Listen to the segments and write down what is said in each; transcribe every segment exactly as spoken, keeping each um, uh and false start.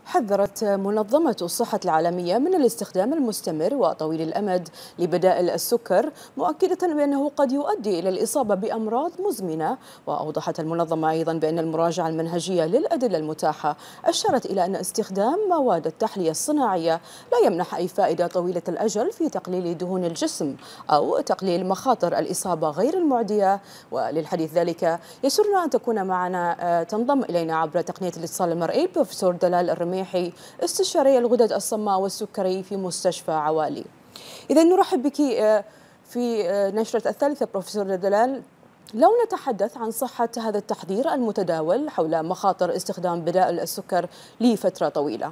حذرت منظمة الصحة العالمية من الاستخدام المستمر وطويل الأمد لبدائل السكر، مؤكدة بأنه قد يؤدي إلى الإصابة بأمراض مزمنة. وأوضحت المنظمة أيضا بأن المراجعة المنهجية للأدلة المتاحة أشارت إلى أن استخدام مواد التحلية الصناعية لا يمنح أي فائدة طويلة الأجل في تقليل دهون الجسم أو تقليل مخاطر الإصابة غير المعدية. وللحديث ذلك يسرنا أن تكون معنا تنضم إلينا عبر تقنية الاتصال المرئي بروفيسور دلال الرميحي، استشاري الغدد الصماء والسكري في مستشفى عوالي. إذا نرحب بك في نشرة الثالثة بروفيسور دلال. لو نتحدث عن صحة هذا التحذير المتداول حول مخاطر استخدام بدائل السكر لفترة طويلة.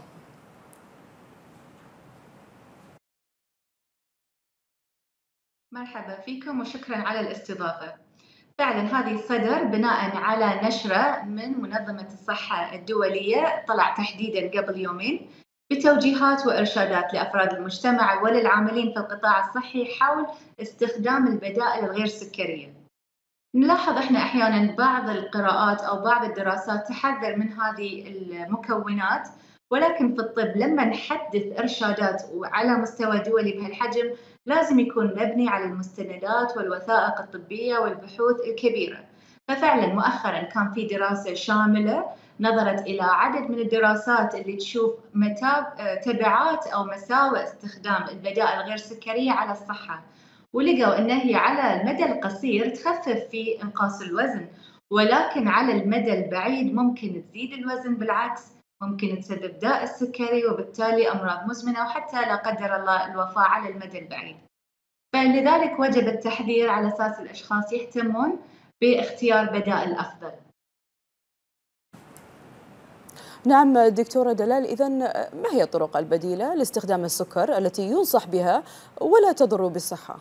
مرحبا فيكم وشكرا على الاستضافة. فعلا هذه صدر بناء على نشرة من منظمة الصحة الدولية، طلع تحديدا قبل يومين بتوجيهات وإرشادات لأفراد المجتمع وللعاملين في القطاع الصحي حول استخدام البدائل الغير سكرية. نلاحظ احنا احيانا بعض القراءات او بعض الدراسات تحذر من هذه المكونات، ولكن في الطب لما نحدث ارشادات وعلى مستوى دولي بهالحجم لازم يكون مبني على المستندات والوثائق الطبية والبحوث الكبيرة. ففعلا مؤخرا كان في دراسة شاملة نظرت إلى عدد من الدراسات اللي تشوف متى تبعات أو مساوئ استخدام البدائل الغير سكرية على الصحة، ولقوا أن هي على المدى القصير تخفف في إنقاص الوزن، ولكن على المدى البعيد ممكن تزيد الوزن، بالعكس ممكن تسبب داء السكري وبالتالي أمراض مزمنة وحتى لا قدر الله الوفاة على المدى البعيد. فلذلك وجب التحذير على أساس الأشخاص يهتمون باختيار بدائل أفضل. نعم دكتورة دلال، إذن ما هي الطرق البديلة لاستخدام السكر التي ينصح بها ولا تضر بالصحة؟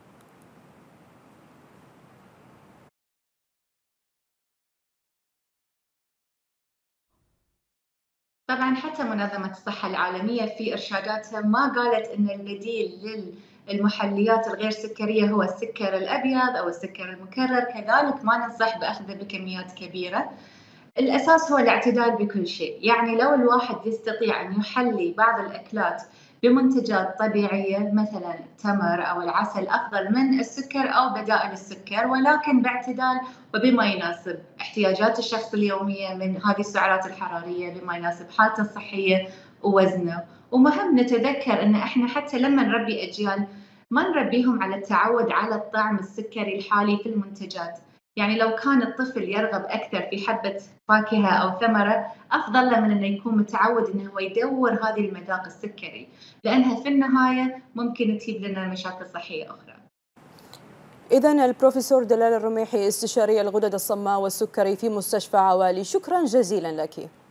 طبعا حتى منظمة الصحة العالمية في إرشاداتها ما قالت أن البديل للمحليات الغير سكرية هو السكر الأبيض أو السكر المكرر، كذلك ما ننصح بأخذه بكميات كبيرة. الأساس هو الاعتدال بكل شيء، يعني لو الواحد يستطيع أن يحلي بعض الأكلات بمنتجات طبيعية مثلا التمر أو العسل أفضل من السكر أو بدائل السكر، ولكن باعتدال وبما يناسب احتياجات الشخص اليومية من هذه السعرات الحرارية، بما يناسب حالته الصحية ووزنه. ومهم نتذكر أن إحنا حتى لما نربي أجيال ما نربيهم على التعود على الطعم السكري الحالي في المنتجات. يعني لو كان الطفل يرغب أكثر في حبة فاكهة أو ثمرة، أفضل له من أنه يكون متعود أنه هو يدور هذه المذاق السكري، لأنها في النهاية ممكن تجيب لنا مشاكل صحية أخرى. إذن البروفيسور دلال الرميحي، استشاري الغدد الصماء والسكري في مستشفى عوالي، شكرا جزيلا لك.